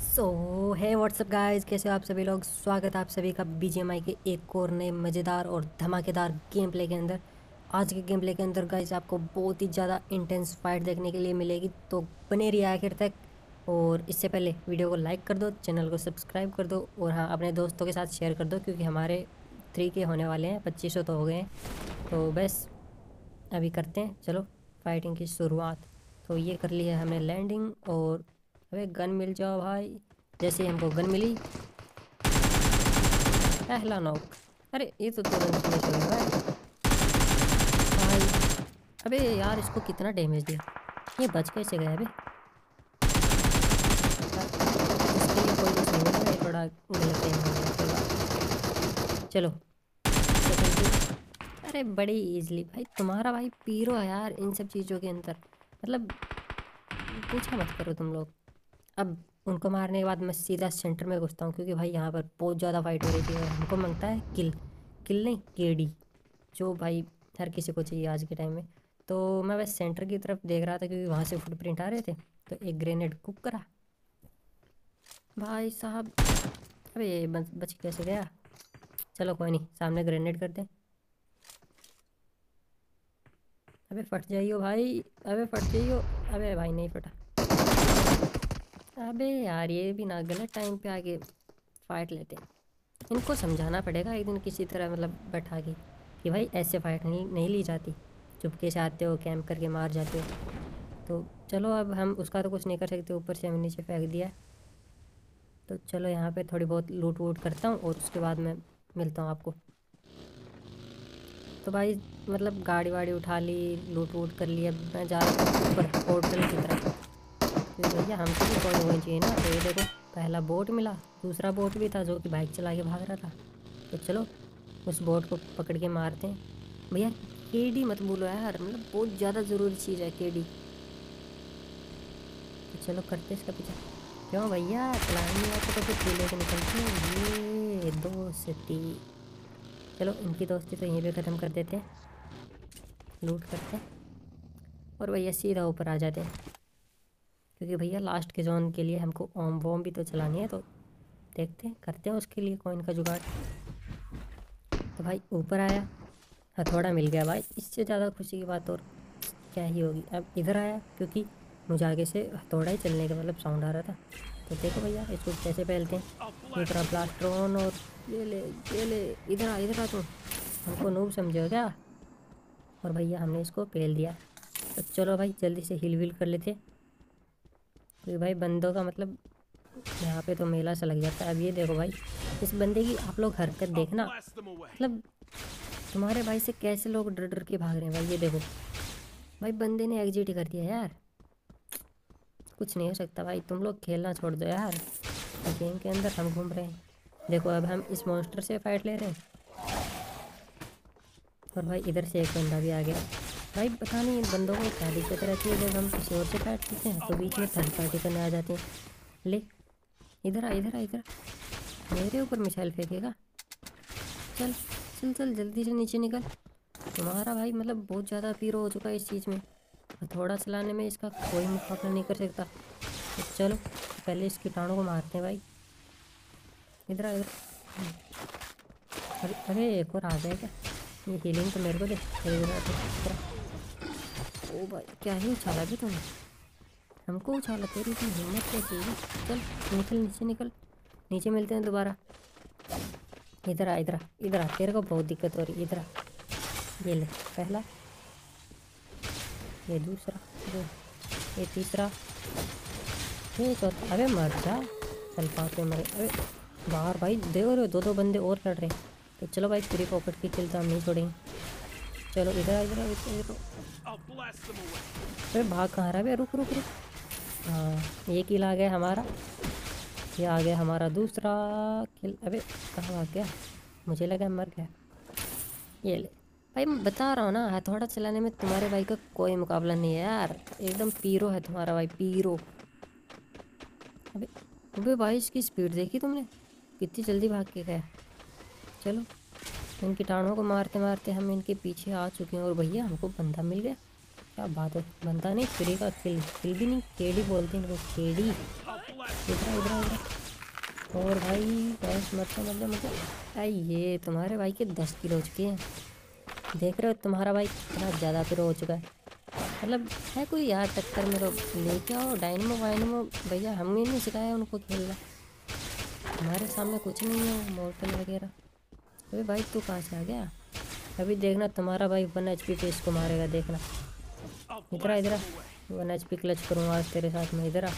सो है WhatsApp guys, कैसे हो आप सभी लोग। स्वागत है आप सभी का बीजीएमआई के एक और नए मज़ेदार और धमाकेदार गेम प्ले के अंदर। आज के गेम प्ले के अंदर गाइस आपको बहुत ही ज़्यादा इंटेंस फाइट देखने के लिए मिलेगी, तो बने रहिए आखिर तक। और इससे पहले वीडियो को लाइक कर दो, चैनल को सब्सक्राइब कर दो और हाँ, अपने दोस्तों के साथ शेयर कर दो, क्योंकि हमारे 3K होने वाले हैं, 2500 तो हो गए हैं। तो बस अभी करते हैं, चलो फाइटिंग की शुरुआत। तो ये कर लिया है हमने लैंडिंग। और अबे गन मिल जाओ भाई। जैसे ही हमको गन मिली, पहला नॉक। अरे ये तो तुरंत फिनिश हो गया भाई। अबे यार, इसको कितना डैमेज दिया, ये बच कैसे गया अबे। इसके लिए कोई कुछ नहीं है भाई, थोड़ा गलत टाइम हो गया, कोई बात। चलो सेकंड की। अरे बड़ी इजली भाई, तुम्हारा भाई पीरो है यार इन सब चीज़ों के अंदर, मतलब पूछा मत करो तुम लोग। अब उनको मारने के बाद मैं सीधा सेंटर में घुसता हूँ, क्योंकि भाई यहाँ पर बहुत ज़्यादा फाइट हो रही थी और हमको मांगता है किल। किल नहीं, केडी, जो भाई हर किसी को चाहिए आज के टाइम में। तो मैं बस सेंटर की तरफ देख रहा था, क्योंकि वहाँ से फुटप्रिंट आ रहे थे। तो एक ग्रेनेड कुक करा भाई साहब। अबे ये बच कैसे गया। चलो कोई नहीं, सामने ग्रेनेड कर दे। अबे फट जाइयो भाई, अबे फट जाइयो। अबे भाई नहीं फटा। अबे यार, ये भी ना गलत टाइम पे आके फाइट लेते हैं। इनको समझाना पड़ेगा एक दिन किसी तरह, मतलब बैठा के, कि भाई ऐसे फाइट नहीं ली जाती। चुपके से आते हो, कैंप करके मार जाते हो। तो चलो, अब हम उसका तो कुछ नहीं कर सकते, ऊपर से हमें नीचे फेंक दिया। तो चलो यहाँ पे थोड़ी बहुत लूट वूट करता हूँ और उसके बाद मैं मिलता हूँ आपको। तो भाई मतलब गाड़ी वाड़ी उठा ली, लूट वूट कर लिया। मैं जा रहा हूँ ऊपर पोर्टल की तरफ। तो भैया हमको भी कोई होनी चाहिए ना। तो ये देखो, पहला बोट मिला, दूसरा बोट भी था जो कि बाइक चला के भाग रहा था। तो चलो उस बोट को पकड़ के मारते हैं। भैया केडी मत भूलो यार, मतलब बहुत ज़्यादा ज़रूरी चीज़ है केडी। तो चलो करते इसका पीछा। क्यों भैया, चलाने नहीं आता तो फिर लेके निकलते हैं। ये दोस्ती। चलो इनकी दोस्ती तो यहीं पे ख़त्म कर देते हैं, लूट करते हैं और भैया सीधा ऊपर आ जाते हैं। क्योंकि भैया लास्ट के जोन के लिए हमको ओम वोम भी तो चलानी है। तो देखते हैं, करते हैं उसके लिए कॉइन का जुगाड़। तो भाई ऊपर आया, हथौड़ा मिल गया भाई, इससे ज़्यादा खुशी की बात और क्या ही होगी। अब इधर आया, क्योंकि मुझे आगे से हथौड़ा ही चलने का मतलब साउंड आ रहा था। तो देखो भैया इसको कैसे पहलते हैं। ये तरह प्लास्ट्रोन और ये ले ये ले। इधर आ तुम, हमको नूब समझो क्या। और भैया हमने इसको पहल दिया। तो चलो भाई जल्दी से हिल विल कर लेते, क्योंकि भाई बंदों का मतलब यहाँ पे तो मेला सा लग जाता है। अब ये देखो भाई, इस बंदे की आप लोग हरकत देखना, मतलब तुम्हारे भाई से कैसे लोग डर डर के भाग रहे हैं भाई। ये देखो भाई, बंदे ने एग्जिट ही कर दिया यार। कुछ नहीं हो सकता भाई, तुम लोग खेलना छोड़ दो यार, गेम के अंदर हम घूम रहे हैं। देखो अब हम इस मॉन्स्टर से फाइट ले रहे हैं। और भाई इधर से एक बंदा भी आ गया। भाई पता नहीं इन बंदों को क्या दिक्कत रहती है, जब हम किसी और से फाइट करते हैं तो बीच में थर्ड पार्टी करने आ जाते हैं। ले इधर मेरे ऊपर मिसाइल फेंकेगा। चल चल चल जल्दी से नीचे निकल। तुम्हारा भाई मतलब बहुत ज़्यादा पीरो हो चुका है इस चीज़ में, थोड़ा चलाने में इसका कोई मुकाबला नहीं कर सकता। तो चलो पहले इस कीटाणु को मारते हैं भाई। इधर। अरे एक और आ गया क्या। ये हीलिंग तो मेरे को दे। इधर। ओ भाई क्या ही उछाला भी तुमने, हमको उछाला, तेरी इतनी हिम्मत कैसी है। चल निकल नीचे निकल, नीचे मिलते हैं दोबारा। इधर आ, तेरे को बहुत दिक्कत हो रही है। इधर आ, ये ले पहला, ये दूसरा, ये तीसरा, ये चौथा। अबे मर जा, चल पाँच में मरे। अबे बाहर भाई देखो रहे, दो बंदे और लड़ रहे हैं। तो चलो भाई फ्री पॉकेट की किल तो हम नहीं छोड़ेंगे। चलो इधर। अरे भाग कहाँ रहा है, रुक। हाँ ये किल आ गया हमारा, ये आ गया हमारा दूसरा किल। अबे कहाँ भाग गया, मुझे लगा मर गया। ये ले भाई, मैं बता रहा हूँ ना, हथौड़ा चलाने में तुम्हारे भाई का कोई मुकाबला नहीं है यार, एकदम पीरो है तुम्हारा भाई, पीरो। अबे अबे भाई इसकी स्पीड देखी तुमने, कितनी जल्दी भाग के गया। चलो इन कीटाणुओं को मारते मारते हम इनके पीछे आ चुके हैं। और भैया हमको बंदा मिल गया, क्या बात है। बंदा नहीं, फ्री का किल भी नहीं, केडी बोलते हैं इनको, केडी। इधर इधर इधर। और भाई गैस मतलब आई ये तुम्हारे भाई के 10 किलो हो चुके हैं। देख रहे हो तुम्हारा भाई कितना ज़्यादा फिर हो चुका है। मतलब है कोई यार टक्कर में तो लेके आओ डायनमो वायनमो भैया, हमने नहीं सिखाया उनको खेलना। हमारे सामने कुछ नहीं है मॉर्टल वगैरह। अरे भाई तू कहाँ से आ गया? अभी देखना तुम्हारा भाई 1 HP पे इसको मारेगा, देखना। इधर इधर 1 HP क्लच करूँगा आज तेरे साथ में, इधर आ।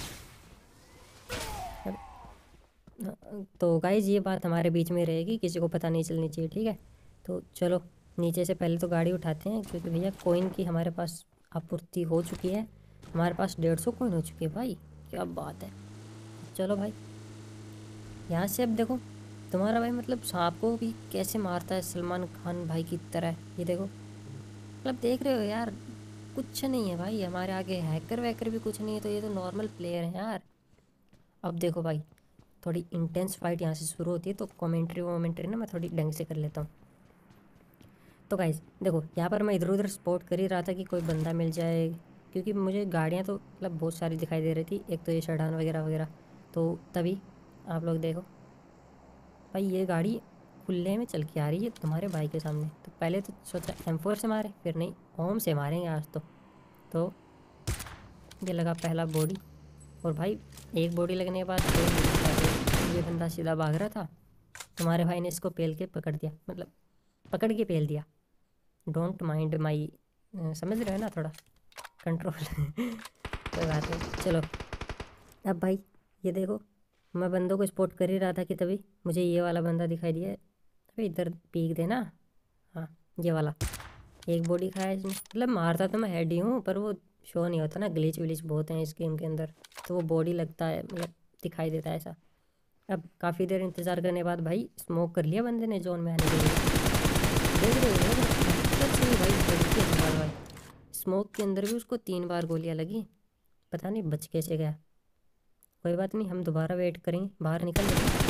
तो गाइज ये बात हमारे बीच में रहेगी, किसी को पता नहीं चलनी चाहिए, ठीक है। तो चलो नीचे से पहले तो गाड़ी उठाते हैं, क्योंकि भैया कोइन की हमारे पास आपूर्ति हो चुकी है। हमारे पास 150 कोइन हो चुकी है भाई, क्या बात है। चलो भाई यहाँ से अब देखो तुम्हारा भाई मतलब सांप को भी कैसे मारता है सलमान खान भाई की तरह, ये देखो। मतलब देख रहे हो यार, कुछ नहीं है भाई हमारे आगे, हैकर वैकर भी कुछ नहीं है, तो ये तो नॉर्मल प्लेयर हैं यार। अब देखो भाई थोड़ी इंटेंस फाइट यहाँ से शुरू होती है, तो कमेंट्री वोमेंट्री ना मैं थोड़ी ढंग से कर लेता हूँ। तो गाइस देखो यहाँ पर मैं इधर उधर स्पॉट कर ही रहा था कि कोई बंदा मिल जाए, क्योंकि मुझे गाड़ियाँ तो मतलब बहुत सारी दिखाई दे रही थी, एक तो ये शडान वगैरह वगैरह। तो तभी आप लोग देखो भाई ये गाड़ी खुले में चल के आ रही है तुम्हारे भाई के सामने। तो पहले तो सोचा M4 से मारे, फिर नहीं ओम से मारेंगे आज तो ये लगा पहला बॉडी। और भाई एक बॉडी लगने के बाद ये बंदा सीधा भाग रहा था, तुम्हारे भाई ने इसको पेल के पकड़ दिया, मतलब पकड़ के पेल दिया। डोंट माइंड माई, समझ रहे हो ना, थोड़ा कंट्रोल कोई बात नहीं। चलो अब भाई ये देखो मैं बंदों को स्पॉट कर ही रहा था कि तभी मुझे ये वाला बंदा दिखाई दिया। अभी इधर पीक देना, हाँ ये वाला। एक बॉडी खाया इसने, मतलब मारता तो मैं हेड ही हूँ, पर वो शो नहीं होता ना, ग्लिच विलिच बहुत हैं इस गेम के अंदर, तो वो बॉडी लगता है मतलब दिखाई देता है ऐसा। अब काफ़ी देर इंतज़ार करने के बाद भाई स्मोक कर लिया बंदे ने जोन में आने के लिए। देख रहे हो सही भाई, बच के भाई स्मोक के अंदर भी उसको 3 बार गोलियां लगी, पता नहीं बच कैसे गया। कोई बात नहीं, हम दोबारा वेट करेंगे, बाहर निकल लेंगे।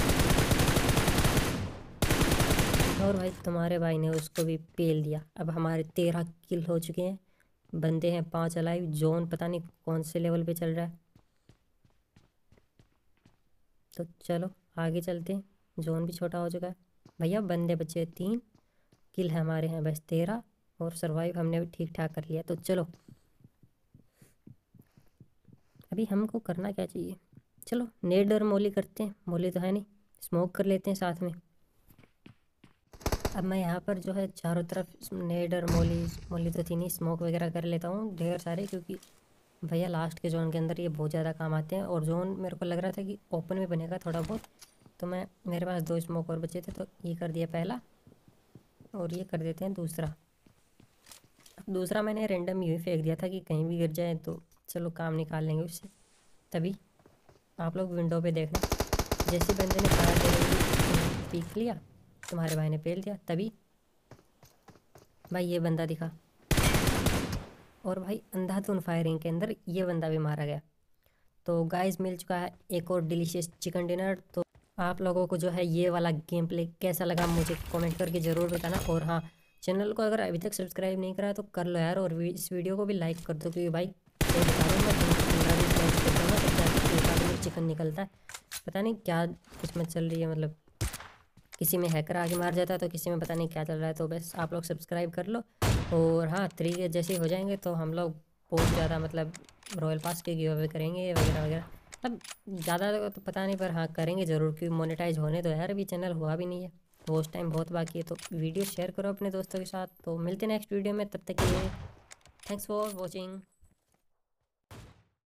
और भाई तुम्हारे भाई ने उसको भी पेल दिया। अब हमारे 13 किल हो चुके हैं, बंदे हैं 5 अलाइव। जोन पता नहीं कौन से लेवल पे चल रहा है, तो चलो आगे चलते हैं। जोन भी छोटा हो चुका है भैया, बंदे बचे 3, किल है हमारे हैं बस 13, और सर्वाइव हमने भी ठीक ठाक कर लिया। तो चलो अभी हमको करना क्या चाहिए, चलो नेड और मोली करते हैं, मोली तो है नहीं, स्मोक कर लेते हैं साथ में। अब मैं यहाँ पर जो है चारों तरफ नेड और मोली तो थी नहीं, स्मोक वगैरह कर लेता हूँ ढेर सारे, क्योंकि भैया लास्ट के जोन के अंदर ये बहुत ज़्यादा काम आते हैं। और जोन मेरे को लग रहा था कि ओपन में बनेगा थोड़ा बहुत, तो मेरे पास 2 स्मोक और बचे थे, तो ये कर दिया पहला, और ये कर देते हैं दूसरा। अब दूसरा मैंने रेंडम यूँ ही फेंक दिया था कि कहीं भी गिर जाए तो चलो काम निकाल लेंगे उससे। तभी आप लोग विंडो पे देखना, जैसे बंदे ने फायर देने पीक लिया, तुम्हारे भाई ने पेल दिया, तभी भाई ये बंदा दिखा, और भाई अंधाधुन फायरिंग के अंदर ये बंदा भी मारा गया। तो गाइस मिल चुका है एक और डिलीशियस चिकन डिनर। तो आप लोगों को जो है ये वाला गेम प्ले कैसा लगा मुझे कमेंट करके ज़रूर बताना। और हाँ, चैनल को अगर अभी तक सब्सक्राइब नहीं करा तो कर लो यार, और इस वीडियो को भी लाइक कर दो, क्योंकि भाई ये बता रहा हूँ मैं 15 भी करता हूँ तो चिकन निकलता है, पता नहीं क्या किस्मत चल रही है, मतलब किसी में हैकर आगे मार जाता है तो किसी में पता नहीं क्या चल रहा है। तो बस आप लोग सब्सक्राइब कर लो। और हाँ 3 जैसे हो जाएंगे तो हम लोग बहुत ज़्यादा मतलब रॉयल पास के गिव अवे करेंगे वगैरह वगैरह। अब ज़्यादा तो पता नहीं, पर हाँ करेंगे ज़रूर, क्योंकि मोनेटाइज होने तो यार अभी चैनल हुआ भी नहीं है, वॉच टाइम बहुत बाकी है। तो वीडियो शेयर करो अपने दोस्तों के साथ। तो मिलते हैं नेक्स्ट वीडियो में, तब तक के लिए थैंक्स फॉर वॉचिंग।